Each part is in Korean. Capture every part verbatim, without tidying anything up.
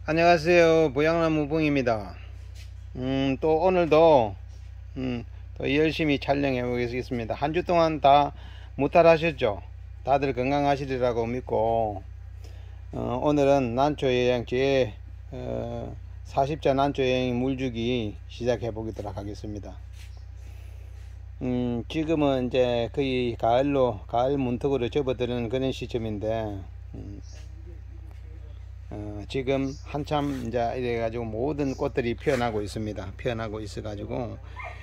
안녕하세요. 보양나무봉입니다. 음, 또 오늘도 음, 또 열심히 촬영해 보겠습니다. 한 주 동안 다 무탈하셨죠? 다들 건강하시리라고 믿고 어, 오늘은 난초여행 제 어, 사십 자 난초여행 물주기 시작해 보도록 하겠습니다. 음, 지금은 이제 거의 가을로 가을 문턱으로 접어드는 그런 시점인데 음, 어, 지금 한참 이제 이래 가지고 모든 꽃들이 피어나고 있습니다. 피어나고 있어 가지고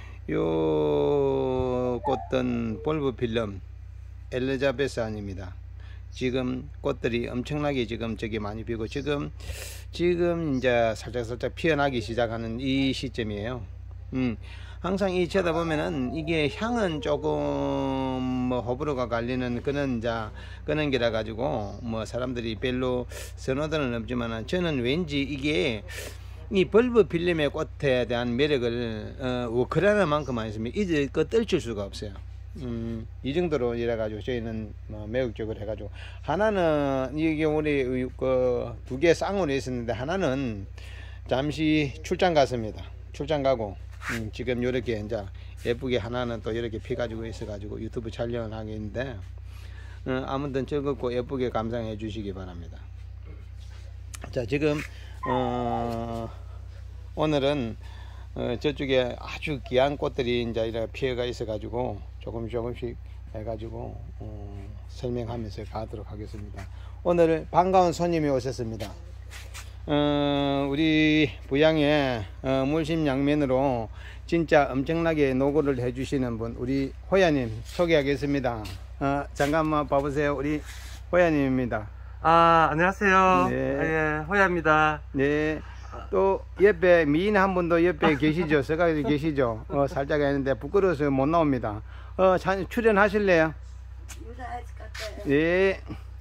요 꽃은 볼브필름 엘리자베스안입니다. 지금 꽃들이 엄청나게 지금 저기 많이 피고 지금 지금 이제 살짝 살짝 피어나기 시작하는 이 시점이에요. 음. 항상 이 쳐다보면은 이게 향은 조금 뭐 호불호가 갈리는 그런 자 그런 게라 가지고 뭐 사람들이 별로 선호도는 없지만은 저는 왠지 이게 이 벌브 필름의 꽃에 대한 매력을 어, 워크라는 만큼 있으면 이제 그 떨칠 수가 없어요. 음, 이 정도로 이래 가지고 저희는 뭐 매력적으로 해 가지고 하나는 이게 우리 그 두 개 쌍으로 있었는데 하나는 잠시 출장 갔습니다. 출장 가고 음, 지금 이렇게 이제 예쁘게 하나는 또 이렇게 피 가지고 있어 가지고 유튜브 촬영을 하게 있는데 어, 아무튼 즐겁고 예쁘게 감상해 주시기 바랍니다. 자, 지금 어, 오늘은 어, 저쪽에 아주 귀한 꽃들이 이제 이렇게 피해가 있어 가지고 조금 조금씩 해 가지고 어, 설명하면서 가도록 하겠습니다. 오늘 반가운 손님이 오셨습니다. 어, 우리 부양의 어, 물심양면으로 진짜 엄청나게 노고를 해주시는 분 우리 호야님 소개하겠습니다. 어, 잠깐만 봐보세요. 우리 호야님입니다. 아, 안녕하세요. 네. 예, 호야입니다. 네. 또 옆에 미인 한 분도 옆에 계시죠? 서가지 계시죠? 어, 살짝 했는데 부끄러워서 못 나옵니다. 어, 자, 출연하실래요? 인사할 것 같아요. 네.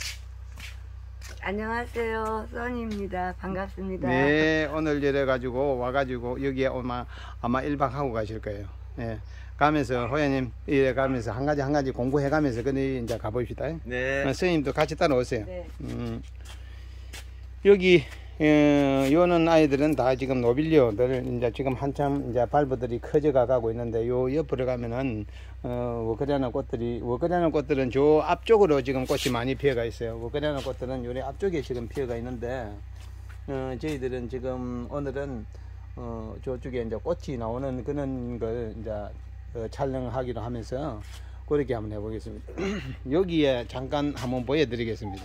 안녕하세요, 써니입니다. 반갑습니다. 네, 오늘 이래 가지고 와가지고 여기에 아마 아마 일 박 하고 가실 거예요. 예, 가면서 호야님 이래 가면서 한 가지 한 가지 공부해 가면서 그니 이제 가봅시다. 네. 어, 선생님도 같이 따라오세요. 네. 음, 여기 어, 요는 아이들은 다 지금 노빌리오들 이제 지금 한참 이제 발부들이 커져가 가고 있는데 요 옆으로 가면은 어, 워크리아나 꽃들이 워크리아나 꽃들은 저 앞쪽으로 지금 꽃이 많이 피어가 있어요. 워크리아나 꽃들은 요리 앞쪽에 지금 피어가 있는데 어, 저희들은 지금 오늘은 어, 저쪽에 이제 꽃이 나오는 그런 걸 이제 어, 촬영하기로 하면서 그렇게 한번 해보겠습니다. 여기에 잠깐 한번 보여드리겠습니다.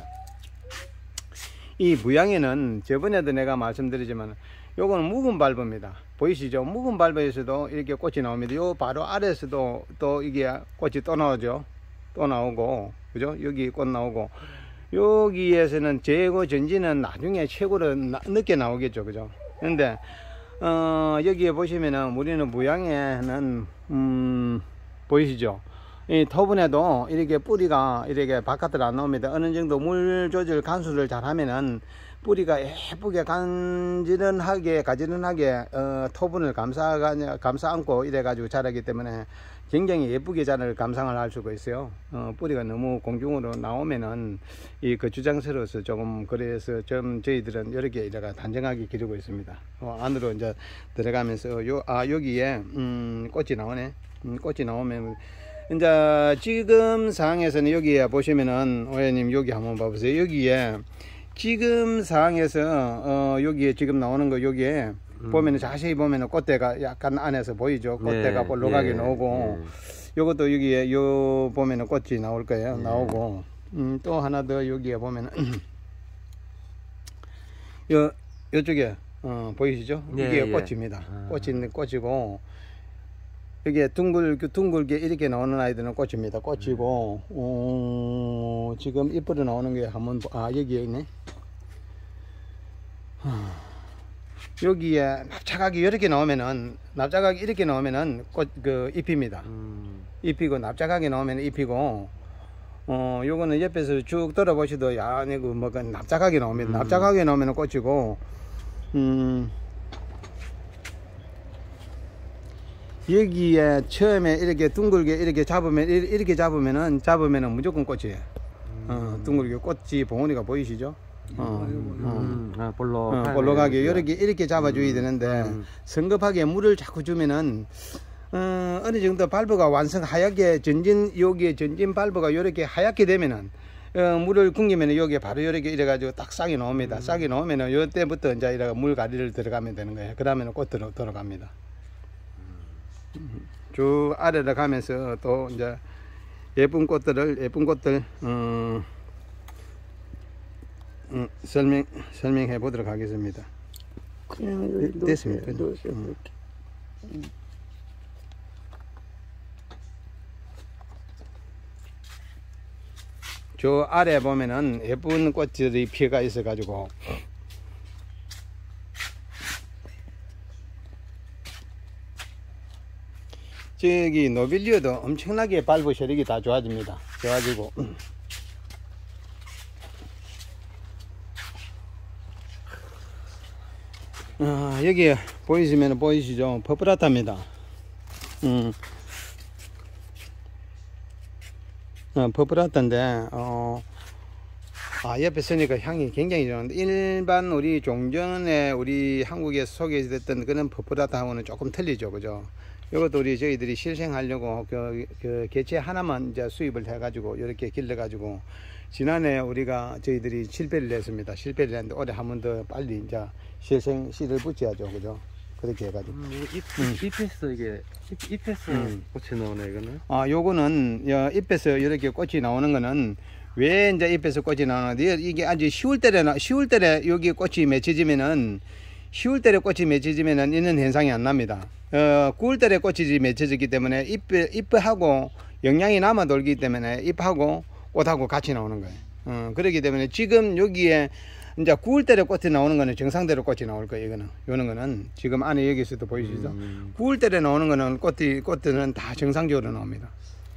이 무양에는 저번에도 내가 말씀드리지만 요거는 묵은 발브입니다. 보이시죠? 묵은 발브에서도 이렇게 꽃이 나옵니다. 요 바로 아래에서도 또 이게 꽃이 또 나오죠. 또 나오고 그죠? 여기 꽃 나오고 여기에서는 재고 전지는 나중에 최고로 나, 늦게 나오겠죠. 그죠? 근데 어, 여기에 보시면은 우리는 무양에는 음, 보이시죠? 이 토분에도 이렇게 뿌리가 이렇게 바깥으로 안 나옵니다. 어느 정도 물 조절 간수를 잘 하면은 뿌리가 예쁘게 간지런하게 가지런하게 어, 토분을 감싸 감싸 안고 이래 가지고 자라기 때문에 굉장히 예쁘게 자랄 감상을 할 수가 있어요. 어, 뿌리가 너무 공중으로 나오면은 이 거추장스러워서 조금 그래서 좀 저희들은 이렇게 이래가 단정하게 기르고 있습니다. 어, 안으로 이제 들어가면서 요 아 여기에 음, 꽃이 나오네. 음, 꽃이 나오면 이제 지금 상황에서는 여기에 보시면은 오해님 여기 한번 봐보세요. 여기에 지금 상황에서 어 여기에 지금 나오는 거 여기에 음. 보면은 자세히 보면은 꽃대가 약간 안에서 보이죠. 꽃대가 네, 볼록하게 네, 나오고 네. 요것도 여기에 요 보면은 꽃이 나올 거예요. 네. 나오고 음, 또 하나 더 여기에 보면은 요 요쪽에 어 보이시죠? 네, 이게 예. 꽃입니다. 아. 꽃이 있는 꽃이고 이게 둥글, 둥글게 이렇게 나오는 아이들은 꽃입니다. 꽃이고, 어, 지금 잎으로 나오는 게 한번, 아, 여기에 있네. 여기에 납작하게 이렇게 나오면은, 납작하게 이렇게 나오면은 꽃, 그, 잎입니다. 음. 잎이고, 납작하게 나오면 잎이고, 어, 요거는 옆에서 쭉 돌아보시도, 야, 그, 뭐, 그, 납작하게 나옵니다. 음. 납작하게 나오면 꽃이고, 음, 여기에 처음에 이렇게 둥글게 이렇게 잡으면 이렇게 잡으면은 잡으면은 무조건 꽃이에요. 음. 어, 둥글게 꽃이 봉우리가 보이시죠? 어, 음, 아, 볼록. 어, 볼록하게 이렇게 이렇게 잡아줘야 되는데 성급하게 물을 자꾸 주면은 어, 어느 정도 발버가 완성 하얗게 전진 여기에 전진 발버가 이렇게 하얗게 되면은 어, 물을 굶기면 여기에 바로 이렇게 이래가지고 딱 싹이 나옵니다. 싹이 나오면은 요 때부터 이제 이래 물 가리를 들어가면 되는 거예요. 그 다음에는 꽃으로 들어갑니다. 쭉 아래로 가면서 또 이제 예쁜 꽃들을 예쁜 꽃들 어, 음, 설명 설명해 보도록 하겠습니다. 그냥 네, 여기 됐습니다. 놓으세요. 놓으세요. 음. 이렇게. 저 아래 보면은 예쁜 꽃들이 피어가 있어 가지고 저기 노빌리오도 엄청나게 발부 세력이 다 좋아집니다. 좋아지고 어, 여기 보이시면 보이시죠? 퍼프라타입니다. 음. 어, 퍼프라타인데 어, 아, 옆에 서니까 향이 굉장히 좋은데 일반 우리 종전에 우리 한국에서 소개됐던 그런 퍼프라타하고는 조금 틀리죠, 그죠? 이것도 우리 저희들이 실생하려고 그, 그 개체 하나만 이제 수입을 해가지고 이렇게 길러가지고 지난해 우리가 저희들이 실패를 했습니다. 실패를 했는데 올해 한 번 더 빨리 이제 실생 씨를 붙여야죠, 그죠? 그렇게 해가지고. 음, 이거 잎, 음. 잎에서 이게 잎, 잎에서 음. 꽃이 나오네 이거는. 아, 요거는 여, 잎에서 이렇게 꽃이 나오는 거는 왜 이제 잎에서 꽃이 나오는데 이게 아주 시월 달에 시월 달에 여기 꽃이 맺혀지면은 시월 달에 꽃이 맺혀지면은 이런 현상이 안 납니다. 어, 구월 달에 꽃이 맺혀지기 때문에 잎 잎하고 영양이 남아 돌기 때문에 잎하고 꽃하고 같이 나오는 거예요. 어, 그렇기 때문에 지금 여기에 이제 구월 달에 꽃이 나오는 거는 정상대로 꽃이 나올 거예요. 이거는 요는 거는 지금 안에 여기서도 보이시죠? 음. 구월 달에 나오는 거는 꽃이 꽃들은 다 정상적으로 나옵니다.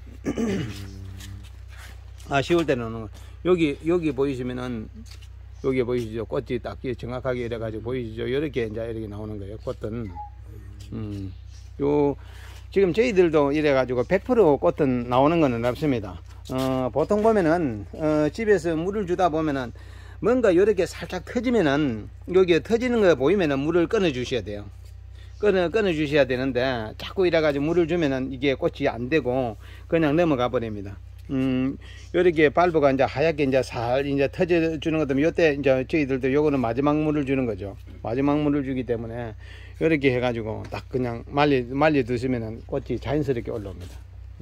아, 시월 달에 나오는 거 여기 여기 보이시면은 여기 보이시죠? 꽃이 딱 정확하게 이래 가지고 보이시죠? 이렇게 이제 이렇게 나오는 거예요. 꽃은 음, 요 지금 저희들도 이래 가지고 백 퍼센트 꽃은 나오는 거는 없습니다. 어, 보통 보면은 어, 집에서 물을 주다 보면은 뭔가 이렇게 살짝 터지면은 여기에 터지는 거 보이면은 물을 끊어 주셔야 돼요. 끊어 끊어 주셔야 되는데 자꾸 이래 가지고 물을 주면은 이게 꽃이 안 되고 그냥 넘어가 버립니다. 음, 요렇게 발부가 이제 하얗게 이제 살 이제 터져 주는 것도 요때 이제 저희들도 요거는 마지막 물을 주는 거죠. 마지막 물을 주기 때문에 요렇게 해가지고 딱 그냥 말리 말리 두시면은 꽃이 자연스럽게 올라옵니다.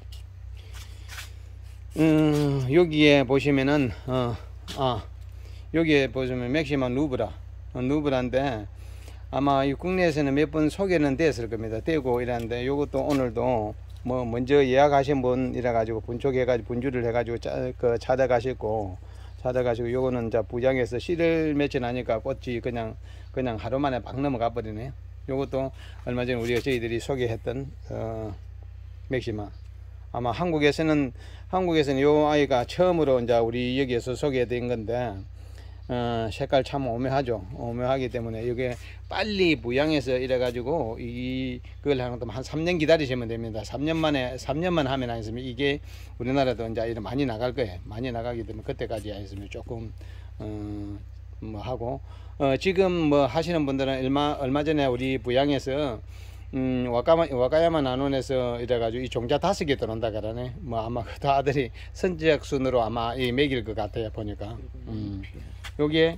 음, 여기에 보시면은 어, 아, 여기에 보시면 맥시마 누브라 어, 누브라인데 아마 이 국내에서는 몇 번 소개는 됐을 겁니다. 되고 이랬는데 요것도 오늘도 뭐 먼저 예약하신 분 이래 가지고 분촉해 가지고 분주를 해 가지고 짜, 그 찾아가시고 찾아가시고 요거는 이제 부장에서 씨를 맺혀 나니까 꽃이 그냥 그냥 하루 만에 막 넘어가 버리네요. 요것도 얼마 전에 우리가 저희들이 소개했던 어, 맥시마 아마 한국에서는 한국에서는 요 아이가 처음으로 이제 우리 여기에서 소개된 건데 어, 색깔 참 오묘하죠. 오묘하기 때문에 이게 빨리 부양해서 이래 가지고 이 그걸 한 삼 년 기다리시면 됩니다. 삼 년 만에 삼 년만 하면 안 있으면 이게 우리나라도 이제 이런 많이 나갈 거예요. 많이 나가기 때문에 그때까지 안 있으면 조금 어, 뭐 하고 어, 지금 뭐 하시는 분들은 얼마 얼마 전에 우리 부양에서 음, 와카마, 와카야마 난원에서 이래가지고 이 종자 다섯 개 들어온다 그러네. 뭐 아마 그 아들이 선지학 순으로 아마 이 먹일 것 같아요, 보니까. 음. 여기에,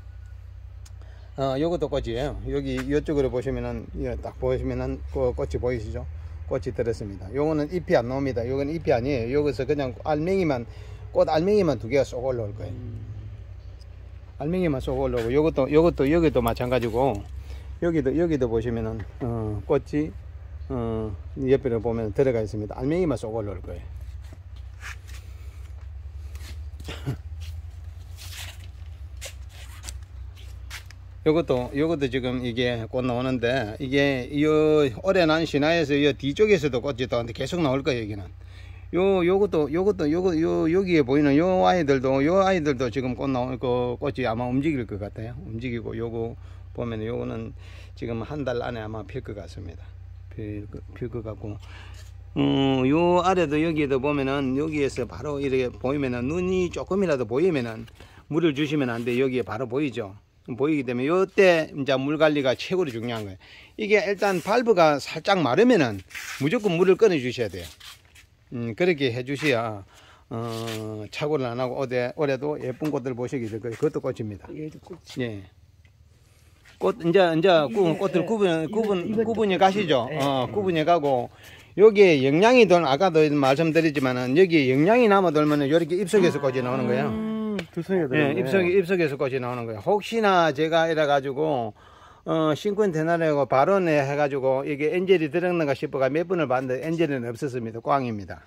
어, 요것도 꽃이에요. 여기, 이쪽으로 보시면은, 딱 보시면은, 그 꽃이 보이시죠? 꽃이 들었습니다. 요거는 잎이 안 나옵니다. 요건 잎이 아니에요. 여기서 그냥 알맹이만, 꽃 알맹이만 두 개가 쏙 올라올 거예요. 알맹이만 쏙 올라오고, 요것도, 요것도, 여기도 마찬가지고, 여기도 여기도 보시면은 어, 꽃이 어, 옆에 보면 들어가 있습니다. 알맹이만 쏙 올라올 거예요. 요것도 요것도 지금 이게 꽃 나오는데 이게 이 올해 난 신화에서 이 뒤쪽에서도 꽃이 또 계속 나올 거예요. 여기는 요 요것도 요것도 요거 요 여기에 보이는 요 아이들도 요 아이들도 지금 꽃 나올 그 꽃이 아마 움직일 것 같아요. 움직이고 요거 보면 요거는 지금 한 달 안에 아마 필 것 같습니다. 필 것 같고, 음, 요 아래도 여기에도 보면은 여기에서 바로 이렇게 보이면은 눈이 조금이라도 보이면은 물을 주시면 안 돼. 여기에 바로 보이죠. 보이기 때문에 요때 이제 물 관리가 최고로 중요한 거예요. 이게 일단 발브가 살짝 마르면은 무조건 물을 꺼내 주셔야 돼요. 음, 그렇게 해 주셔야 어, 착오를 안 하고 올해, 올해도 예쁜 꽃들 보시게 될 거예요. 그것도 꽃입니다. 얘도 꽃이. 예. 꽃 이제 이제 구, 꽃들 구분 구분 이것도 구분이 가시죠. 예. 어, 구분이 가고 여기에 영양이 돌 아까도 말씀드리지만은 여기 영양이 남아 돌면은 이렇게 잎속에서 꽃이 나오는 거예요. 음, 두성이 예, 들어있네. 잎속 잎속에서 꽃이 나오는 거예요. 혹시나 제가 이래 가지고 어, 신권 대나라고 발언에 해가지고 이게 엔젤이 들었는가 싶어가 몇 번을 봤는데 엔젤은 없었습니다. 꽝입니다.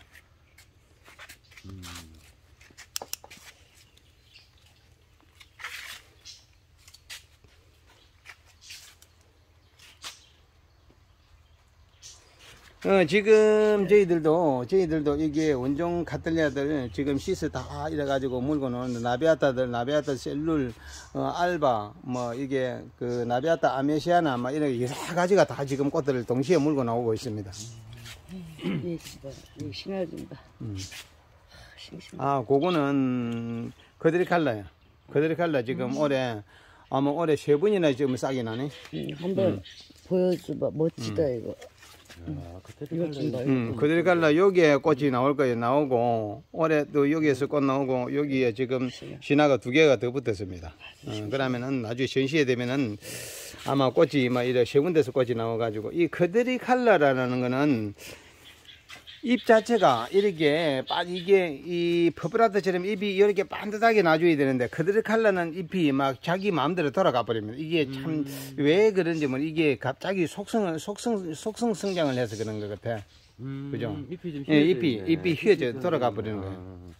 어, 지금 저희들도 저희들도 이게 원종 카틀리아들 지금 시스 다 이래가지고 물고 노는데 나비아타들 나비아타 셀룰 어, 알바 뭐 이게 그 나비아타 아메시아나 막 이런 여러 가지가 다 지금 꽃들을 동시에 물고 나오고 있습니다. 얘 봐. 얘 신화 좀 봐. 음. 싱싱. 아, 그거는 그드리칼라야. 그드리칼라 지금 올해 아마 올해 세 번이나 지금 싹이 나네. 음, 한번 보여줘봐. 멋지다 이거. 아, 그때 이거 좀 봐. 음, 그드리칼라 여기에 꽃이 나올 거예요. 나오고 올해 또 여기에서 꽃 나오고 여기에 지금 신화가 두 개가 더 붙었습니다. 어, 그러면은 나중에 전시회 되면은 아마 꽃이 막 이래 세 군데서 꽃이 나와가지고 이 그드리칼라라는 거는 잎 자체가 이렇게 빠 이게 이 퍼플라트처럼 잎이 이렇게 반듯하게 놔줘야 되는데 그드리칼라는 잎이 막 자기 마음대로 돌아가 버립니다. 이게 참 왜 그런지 뭐 이게 갑자기 속성 속성 속성 성장을 해서 그런 것 같아. 음, 그죠? 잎이 좀 예, 휘어져 잎이 있네. 잎이 휘어져 돌아가 버리는 거예요. 아,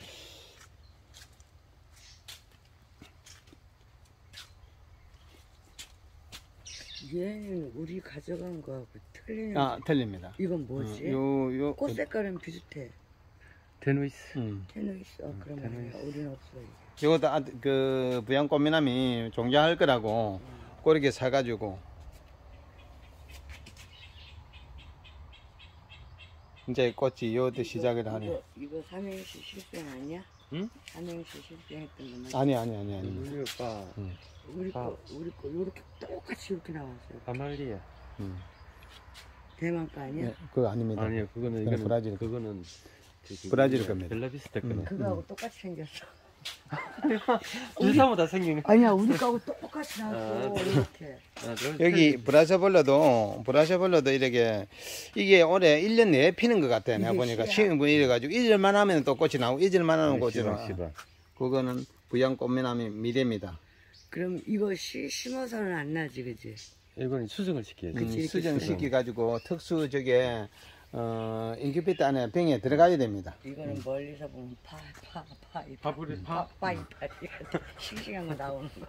얘는 우리 가져간 거하고 틀리는. 아, 틀립니다. 이건 뭐지? 요, 요, 꽃 색깔은 비슷해. 데누이스. 음. 테누이스. 어, 그런 말이야. 우리는 없어. 이게. 요것도 아, 그 부양 꽃미남이 종자할 거라고 그렇게 사가지고 이제 꽃이 요때 시작을 하네. 이거, 이거 삼행시 실생 아니야? 응? 삼행시 실생했던 거만. 아니 아니 아니 아니. 우리 오빠 우리 아. 거, 우리 거 요렇게 똑같이 이렇게 나왔어요. 아말리아. 음. 대만 거 아니야? 네, 그거 아닙니다. 아니요, 그거는 그건 이거는 브라질. 그거는 저기 브라질 겁니다. 벨라비스타 거네. 음. 그거하고 똑같이 생겼어. 둘사모 다 생긴 거. 아니야, 우리 거하고 똑같이 나왔어. 아, 이렇게. 아, 저 여기 브라샤벌러도 브라샤벌러도 이렇게 이게 올해 일 년 내에 피는 것 같아. 내가 이게 보니까 씨야. 시흥분 이래가지고 잊을만 하면 또 꽃이 나오고 잊을만 하면 꽃이 시바, 나와. 시바. 그거는 부양 꽃미남이 미래입니다. 그럼 이거 씨, 심어서는 안 나지, 그지? 이거는 수정을 시켜야지. 음, 이렇게 수정시키 가지고 특수 저게 어 인큐베이터 안에 병에 들어가야 됩니다. 이거는 멀리서 보면 파, 파, 파, 이 파, 파브리 파, 파. 파, 이 파, 싱싱한 거 나오는 거.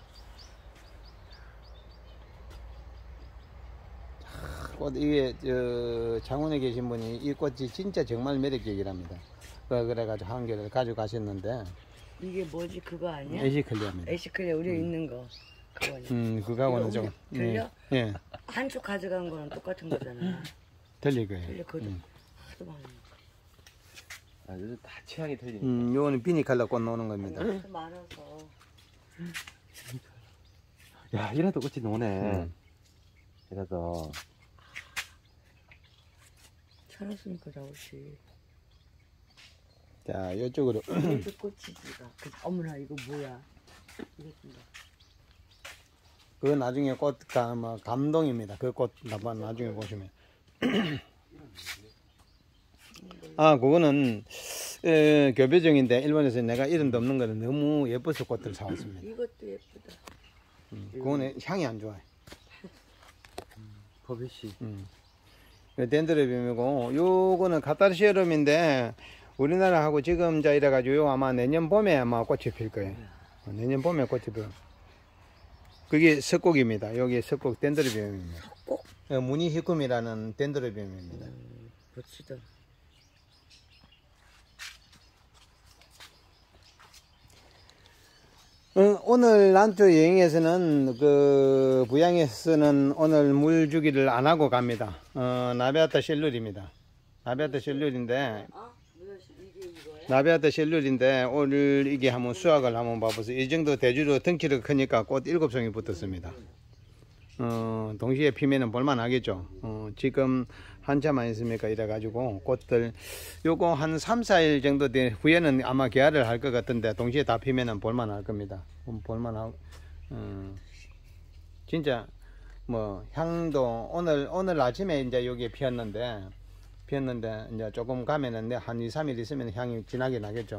꽃 이게 저 장원에 계신 분이 이 꽃이 진짜 정말 매력적이랍니다. 그- 그래가지고 한 개를 가져가셨는데 이게 뭐지, 그거 아니야? 에시클리아입니다. 에시클리아 우리 있는 거. 그거냐? 음 그거하고는 이거 좀 우리 들려? 예, 예 한쪽 가져간 거랑 똑같은 거잖아. 들릴 거예요. 틀려, 그것도 음. 하도 많은 거. 아, 요즘 다 취향이 틀리네. 음, 요거는 비니 칼라 꽃 나오는 겁니다. 하도 많아서. 야, 이래도 꽃이 노네. 음. 이래도. 살았으니까 나오지. 자, 이쪽으로 이것도 꽃이지가. 그, 어머나, 이거 뭐야? 이거 좀 봐. 그 나중에 꽃 가, 뭐, 감동입니다. 그 꽃 나만 나중에 보시면. 아, 그거는 에, 교배종인데 일본에서 내가 이름도 없는 거는 너무 예뻐서 꽃들 사왔습니다. 이것도 예쁘다. 음, 그거는 향이 안 좋아요. 버벳이. 음. 덴드로비움이고 요거는 카타르시어름인데 우리나라하고 지금 자 이래가지고 요 아마 내년 봄에 아마 꽃이 필 거예요. 어, 내년 봄에 꽃이 필. 그게 석곡입니다. 여기 석곡 덴드로비움입니다. 꼭 어, 무늬히쿰이라는 덴드로비움입니다. 멋지다. 어, 오늘 난투 여행에서는 그 부양에서는 오늘 물 주기를 안 하고 갑니다. 어, 나베아타 셀룰입니다. 나베아타 셀룰인데 어? 무슨 이게 이거야? 나비아타 셀룰인데 오늘 이게 한번 수확을 한번 봐보세요. 이 정도 대주로 덩치가 크니까 꽃 일곱 송이 붙었습니다. 어, 동시에 피면은 볼만하겠죠. 어, 지금 한참 안 있습니까? 이래가지고 꽃들 요거 한 삼, 사 일 정도 된 후에는 아마 개화를 할 것 같은데 동시에 다 피면은 볼만할 겁니다. 음, 볼만하고 어, 진짜 뭐 향도 오늘 오늘 아침에 이제 여기에 피었는데 피었는데 이제 조금 가면은 한 이, 삼 일 있으면 향이 진하게 나겠죠.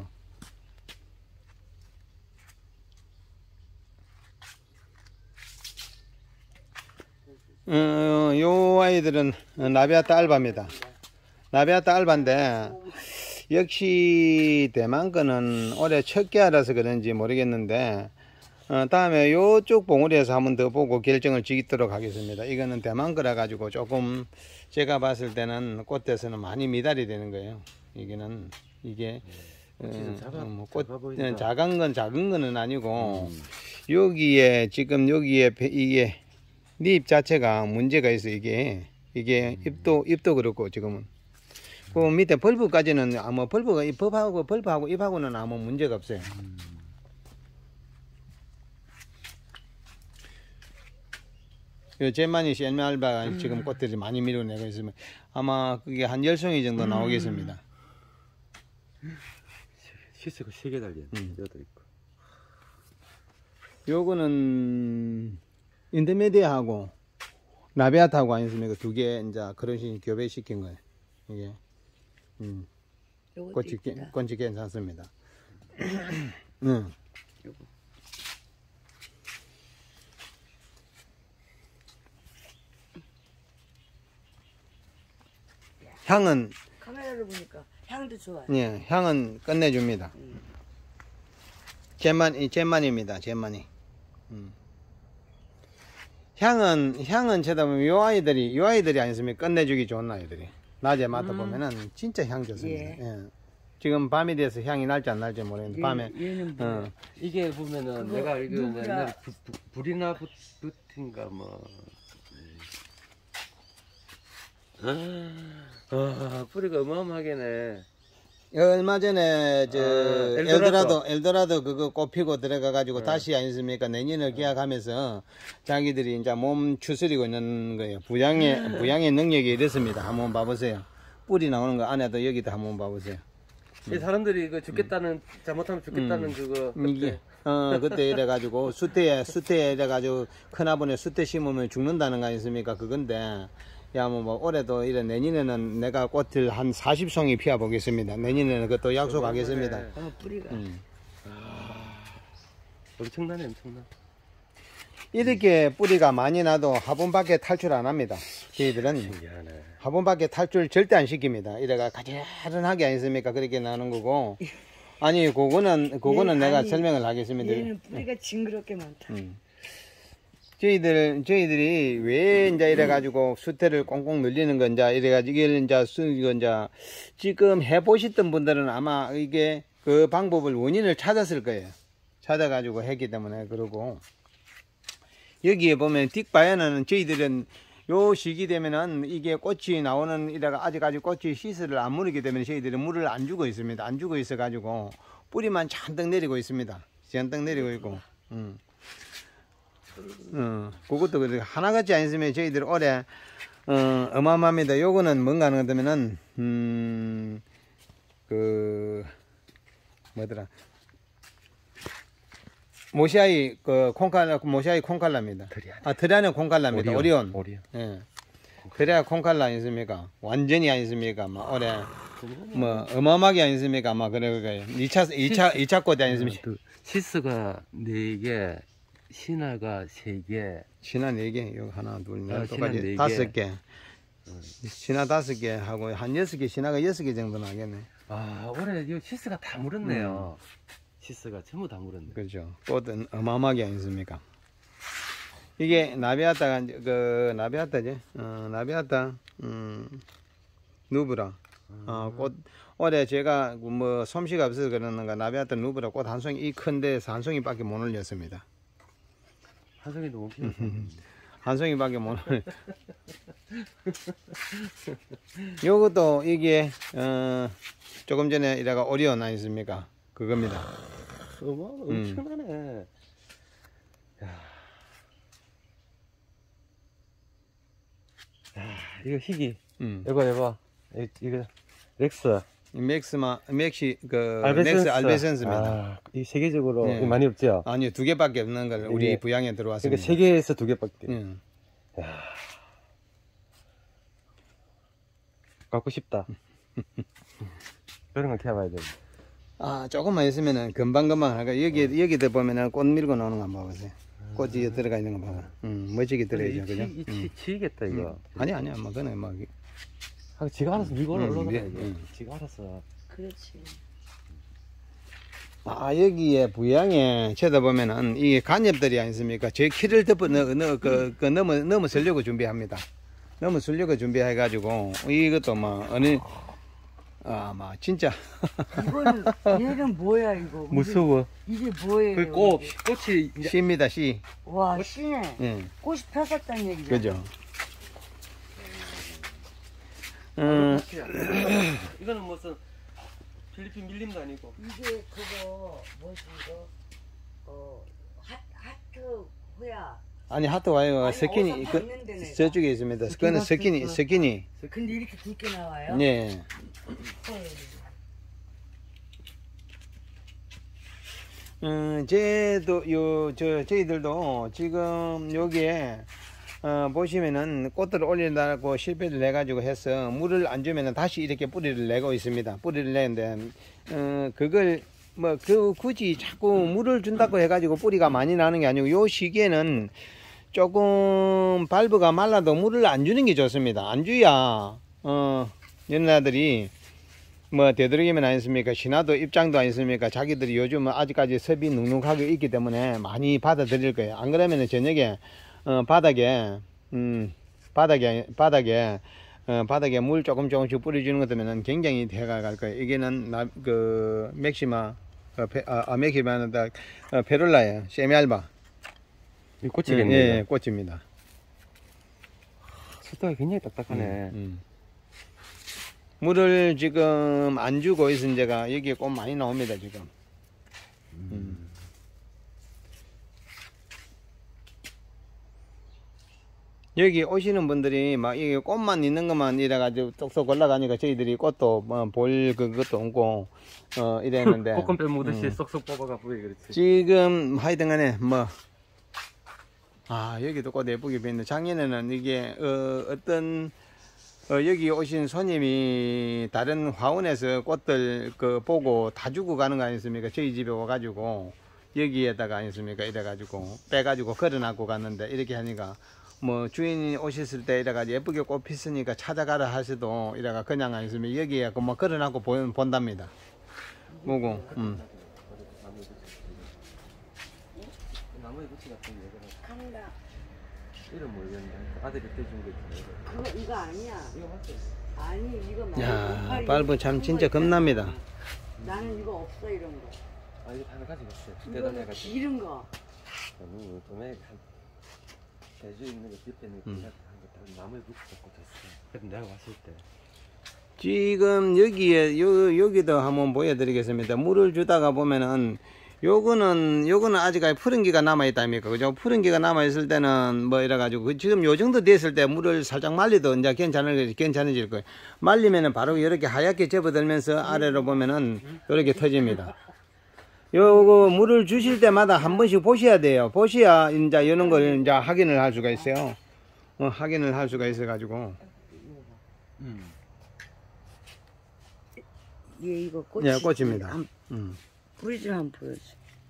어, 요 아이들은 나비아타 알바입니다. 나비아타 알바인데 역시 대만 거는 올해 첫 개라서 그런지 모르겠는데 어, 다음에 요쪽 봉우리에서 한번 더 보고 결정을 지도록 하겠습니다. 이거는 대만 거라 가지고 조금 제가 봤을 때는 꽃에서는 많이 미달이 되는 거예요. 이게는 이게 어, 작아, 뭐 꽃, 작아 보인다. 작은 건 작은 거는 아니고 음. 여기에 지금 여기에 이게 잎 자체가 문제가 있어. 이게 이게 잎도 잎도 그렇고 지금은 그 밑에 벌브까지는 아마 벌브가 이 벌브하고 벌브하고 잎하고는 아무 문제가 없어요. 요 제만이 셀메알바가 지금 꽃들이 많이 밀어내고 있으면 아마 그게 한 열 송이 정도 나오겠습니다. 시스가 세 개 달려. 음. 여덟 있고. 요거는 인터메디아하고 나비아타하고 아니었습니까? 두 개 이제 그런 식으로 교배시킨 거예요. 이게 음. 요것도 꽃이 이쁘다. 꽃이 괜찮습니다. 응. 요거. 향은 카메라로 보니까 향도 좋아요. 예, 향은 끝내줍니다. 음. 제만 제만입니다. 제만이. 음. 향은 향은 쳐다보면 요 아이들이 요 아이들이 아니었습니까? 끝내주기 좋은 아이들이. 낮에 맡아보면은 진짜 향 좋습니다. 예. 예. 지금 밤이 돼서 향이 날지 안 날지 모르겠는데 밤에 얘는, 얘는 어, 뭐야? 이게 보면은 그거 내가 알기로는 누구야? 옛날에 부, 부, 불이나 붓, 붓인가 뭐. 아, 뿌리가 어마어마하게네. 얼마 전에 저 아, 엘도라도 엘도라도. 엘도라도 그거 꼽히고 들어가 가지고 네. 다시 아니습니까? 내년을 기약하면서 자기들이 이제 몸 추스리고 있는 거예요. 부양의 부양의 능력이 이렇습니다. 한번 봐보세요. 뿌리 나오는 거 안에도 여기도 한번 봐보세요. 이 사람들이 그 죽겠다는 잘못하면 죽겠다는 음. 그거 이게 어 그때 이래 가지고 수태에 수태에 이래 가지고 큰아버님 수태 심으면 죽는다는 거 아니습니까? 그건데 야 뭐 뭐 올해도 이래 내년에는 내가 꽃을 한 사십 송이 피워 보겠습니다. 내년에는 그것도 약속하겠습니다. 네. 어, 뿌리가. 음. 엄청나네, 엄청나. 이렇게 뿌리가 많이 나도 화분밖에 탈출 안 합니다. 저희들은 신기하네. 화분밖에 탈출 절대 안 시킵니다. 이래가 가지런하게 아니습니까? 그렇게 나는 거고. 아니, 그거는, 그거는 얘, 내가 아니, 설명을 하겠습니다. 얘는 뿌리가 징그럽게 많다. 음. 저희들, 저희들이 왜 이제 이래가지고 수태를 꽁꽁 늘리는 건지, 이래가지고 이걸 이제 쓰, 이거 이제 지금 해보셨던 분들은 아마 이게 그 방법을 원인을 찾았을 거예요. 찾아가지고 했기 때문에 그러고. 여기에 보면 딕바이아는 저희들은 요 시기 되면은 이게 꽃이 나오는 이래가 아직까지 꽃이 씨앗을 안 무르기 때문에 저희들은 물을 안 주고 있습니다. 안 주고 있어 가지고 뿌리만 잔뜩 내리고 있습니다. 잔뜩 내리고 있고. 음. 어, 그것도 그래. 하나같이 안 있으면 저희들 올해 어, 어마어마합니다. 요거는 뭔가 하는 거면은 음, 그 뭐더라? 모시아이 그 콩칼라 모시아이 콩칼라입니다. 드리아네. 아 드리아는 콩칼라입니다. 오리온. 오리온. 예. 드리아 콩칼라 아니습니까? 완전히 아니습니까? 막 올해 뭐 어마어마하게 아니습니까? 막 그래 그래. 이 차 이 차 이 차 꽃이 아니습니까? 그 시스가 네 개, 신화가 세 개. 신화 네 개, 여기 하나, 둘, 넷, 아, 똑같이 신화 네 개. 다섯 개. 신화 다섯 개 하고 한 여섯 개 신화가 여섯 개 정도 나겠네. 아, 올해 이 시스가 다 물었네요. 시스가 전부 다 물었네. 그렇죠. 꽃은 어마어마하게 아니습니까? 이게 나비아타가 이제 그 나비아타지. 어, 나비아타 음, 누브라. 어, 꽃 올해 제가 뭐 솜씨가 없어서 그러는가 나비아타 누브라 꽃 한 송이 이 큰데 한 송이밖에 못 올렸습니다. 한 송이 너무 피었어. 한 송이밖에 못 오네. 요것도 이게 어 조금 전에 이래가 오리온 아니습니까? 그겁니다. 어머, 엄청나네. 야. 야, 이거 희귀. 음. 이거 해봐. 이- 이거 렉스. 이 맥스마 맥시 그 알베센스. 맥스 알베센스입니다. 아, 이 세계적으로 네. 많이 없죠. 아니요, 두 개밖에 없는 걸 우리 이게- 부양에 그러니까 들어왔습니다. 세계에서 두 개밖에. 음. 야. 갖고 싶다. 그런 거 키워봐야 돼. 아, 조금만 있으면은 금방금방 할까. 여기 여기들 보면은 꽃 밀고 나오는 거 한번 봐보세요. 꽃이 들어가 있는 거 봐봐. 음, 멋지게 들어있죠, 그죠? 이 치, 음. 치이겠다 이거. 음. 아니 아니야, 뭐 그는 막 아, 지가 알아서 밀고 음, 올라가라 예, 이게. 음. 지가 알아서. 그렇지. 아, 여기에 부양에 쳐다보면은 이게 간엽들이 아니습니까? 제 키를 덮어 넣, 넣, 그, 그 넘어, 넘어서려고 준비합니다. 넘어서려고 준비해가지고, 이것도 뭐, 어느, 아, 막, 진짜. 이거는 얘는 뭐야 이거? 무서워. 이게 뭐예요? 그 꽃, 이게? 꽃이 이제 씨입니다, 씨. 와 씨네. 예, 꽃이 폈었다는 얘기죠. 그죠. 음, 이거는 무슨 필리핀 밀림도 아니고. 이게 그거 뭐지 이거? 어 하, 하트 호야. 아니, 하트 와요. 아니, 스키니, 어디서 그, 봤는데, 내가. 저쪽에 있습니다. 그거는 스키니, 스키니. 근데 이렇게 굵게 나와요? 예. 헐. 음, 쟤도, 요, 저, 저희들도 지금 여기에, 어, 보시면은 꽃들을 올린다고 실패를 해가지고 해서 물을 안 주면은 다시 이렇게 뿌리를 내고 있습니다. 뿌리를 내는데, 어, 그걸, 뭐, 그, 굳이 자꾸 물을 준다고 해가지고 뿌리가 많이 나는 게 아니고, 요 시기에는 조금 발브가 말라도 물을 안 주는 게 좋습니다. 안 줘야, 어, 연나들이, 뭐 되도록이면 아니습니까? 신화도 입장도 아니습니까? 자기들이 요즘은 아직까지 섭이 눅눅하게 있기 때문에 많이 받아들일 거예요. 안 그러면은 저녁에 어, 바닥에 음 바닥에 바닥에 어, 바닥에 물 조금 조금씩 뿌려주는 것 때문에 굉장히 대가 갈 거예요. 이게는 나, 그 맥시마 어, 페, 아, 아 맥시마는 어, 페룰라예요. 세미알바. 이 꽃이겠네. 예, 예, 꽃입니다. 숫자가 굉장히 딱딱하네. 음, 음. 물을 지금 안 주고 있은 제가 여기에 꽃 많이 나옵니다 지금. 음. 여기 오시는 분들이 막 이게 꽃만 있는 것만 이래가지고 쏙쏙 올라가니까 저희들이 꽃도 뭐 볼 그것도 없고 어 이랬는데 꽃건 빼먹듯이 음. 쏙쏙 뽑아가 보이 그렇지. 지금 하여튼간에 뭐 아 여기도 꽃 예쁘게 피는데 작년에는 이게 어, 어떤 어, 여기 오신 손님이 다른 화원에서 꽃들 그 보고 다 주고 가는 거 아니습니까? 저희 집에 와가지고 여기에다가 아니습니까? 이래가지고 빼가지고 걸어놨고 갔는데 이렇게 하니까 뭐 주인이 오셨을 때 이래가지고 예쁘게 꽃 피었으니까 찾아가라 하셔도 이래가 그냥 아니습니까? 여기에 그 뭐 걸어놨고 본, 본답니다. 뭐고, 음. 나무에 붙이 같은 게 간다. 이름 모르겠는데 아들이 떼준 거 있잖아요. 그거 이거 아니야. 이거 맞죠? 아니 이거 말고. 야, 이파리 발부 참 큰 진짜 거 있잖아. 겁납니다. 나는 이거 없어 이런 거. 아 이거 하나 가지고 있어요. 이거는 대단해가지고. 기른 거. 너무 도매 한 제주 있는 거 옆에 있는 거 음. 그냥 한거 나무에 붙여갖고 됐어. 그래도 내가 왔을 때. 지금 여기에 요, 여기도 한번 보여드리겠습니다. 물을 주다가 보면은 요거는 요거는 아직까지 푸른기가 남아있다니까 그죠? 푸른기가 남아있을 때는 뭐 이래가지고 그 지금 요 정도 됐을 때 물을 살짝 말리도 이제 괜찮을 괜찮아질 거예요. 말리면은 바로 이렇게 하얗게 접어들면서 아래로 보면은 이렇게 터집니다. 요거 물을 주실 때마다 한 번씩 보셔야 돼요. 보셔야 이제 이런 걸 이제 확인을 할 수가 있어요. 어, 확인을 할 수가 있어가지고. 음. 얘 이거 꽃이. 예, 꽃입니다. 안, 음. 뿌리 좀 한번 보여줘.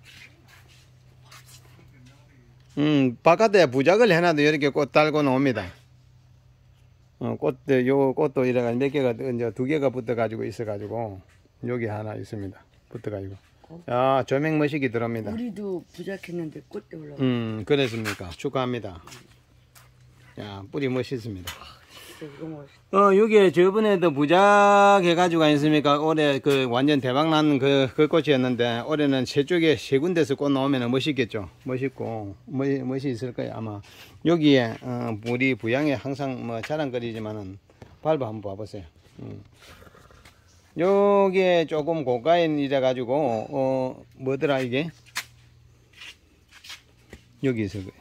음, 바깥에 부작을 해놔도 이렇게 꽃 달고 나옵니다. 어, 꽃도, 요 꽃도 이래가 몇 개가, 이제 두 개가 붙어가지고 있어가지고, 여기 하나 있습니다. 붙어가지고. 아, 조명 머시기 들어옵니다. 우리도 부작했는데 꽃대 올라가. 음, 그랬습니까? 축하합니다. 야, 뿌리 멋있습니다. 이거 멋있다. 어, 요게 저번에도 부작 해가지고 아니습니까? 올해 그 완전 대박난 그, 그 꽃이었는데, 올해는 세 쪽에 세 군데서 꽃 나오면 멋있겠죠? 멋있고, 멋, 멋이 있을 거예요, 아마. 여기에, 어, 우리 부양에 항상 뭐 자랑거리지만은, 밟아 한번 봐보세요. 음. 요게 조금 고가인 이래가지고, 어, 뭐더라, 이게? 여기 있을 거예요.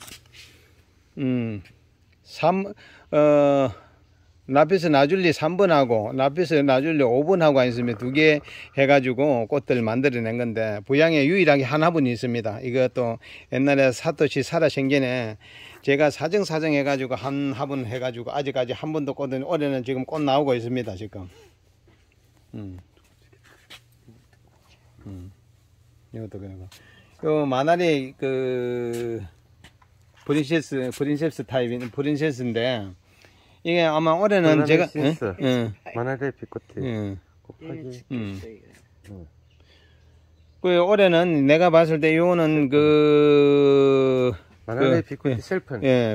음, 삼, 어, 나피스 나줄리 삼 번하고 나피스 나줄리 오 번하고 있으면 두 개 해가지고 꽃들 만들어낸 건데, 부양에 유일하게 한 화분이 있습니다. 이것도 옛날에 사토시 살아생전에 제가 사정사정 해가지고 한 화분 해가지고 아직까지 한 번도 꽃은, 올해는 지금 꽃 나오고 있습니다, 지금. 음. 음. 이것도 그러고. 요 마나리 그, 프린세스, 프린세스 타입인, 프린세스인데, 이게 아마 올해는 제가, 응? 응. 마나레 비꽃이. 응. 곱하기. 음. 응. 그 올해는 내가 봤을 때 요거는 그, 마나레 그, 비꽃이 예. 셀픈. 예,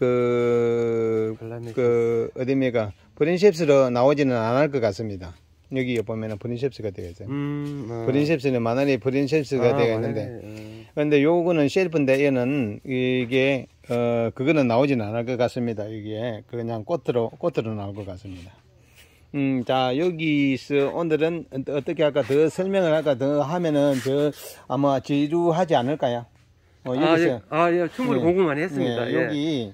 그, 발라메 그, 어디입니까? 프린셉스로 나오지는 않을 것 같습니다. 여기 보면은 프린셉스가 되어 있어요. 음, 어. 프린셉스는 마나리 프린셉스가 아, 되어 있는데, 근데 요거는 셀프인데 얘는 이게 어 그거는 나오진 않을 것 같습니다. 이게 그냥 꽃으로 꽃으로 나올 것 같습니다. 음, 자 여기서 오늘은 어떻게 할까 더 설명을 할까 더 하면은 저 아마 지루하지 않을까요? 어, 아, 여기서 예, 아, 예, 충분히 예. 공부 많이 했습니다. 예, 예. 여기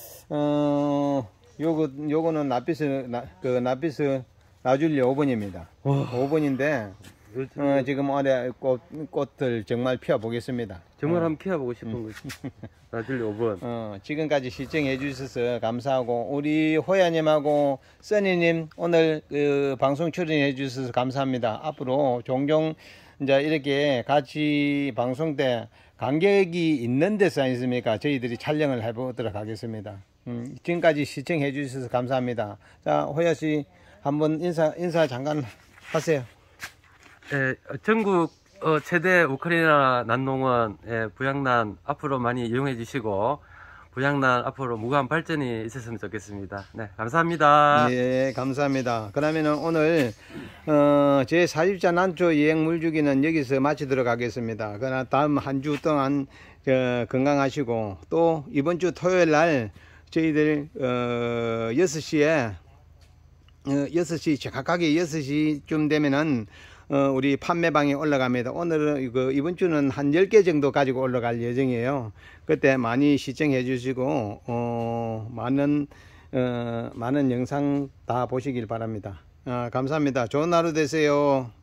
어 요거 요거는 나피스 나, 그 나피스 나줄리 오 번입니다. 오 번인데 요즘 어, 지금 올해 꽃, 꽃들 정말 피워보겠습니다. 정말 어, 한번 키워보고 싶은 거지. 나줄리 오 번. 어, 지금까지 시청해 주셔서 감사하고, 우리 호야님하고 써니님 오늘 그 방송 출연해 주셔서 감사합니다. 앞으로 종종 이제 이렇게 같이 방송 때 간격이 있는 데서 아니십니까? 저희들이 촬영을 해보도록 하겠습니다. 음, 지금까지 시청해 주셔서 감사합니다. 자, 호야 씨 한번 인사, 인사 잠깐 하세요. 예, 전국 어, 최대 우크라이나 난농원 예, 부양란 앞으로 많이 이용해 주시고 부양란 앞으로 무한 발전이 있었으면 좋겠습니다. 네, 감사합니다. 네, 감사합니다. 그러면은 오늘 어, 제 사십자 난초 여행 물주기는 여기서 마치도록 하겠습니다. 그러나 다음 한 주 동안 어, 건강하시고, 또 이번 주 토요일 날 저희들 어, 여섯 시에 어, 여섯 시 정확하게 여섯 시쯤 되면은 어, 우리 판매방에 올라갑니다. 오늘은 그 이번 주는 한 열 개 정도 가지고 올라갈 예정이에요. 그때 많이 시청해 주시고 어, 많은 어, 많은 영상 다 보시길 바랍니다. 아, 감사합니다. 좋은 하루 되세요.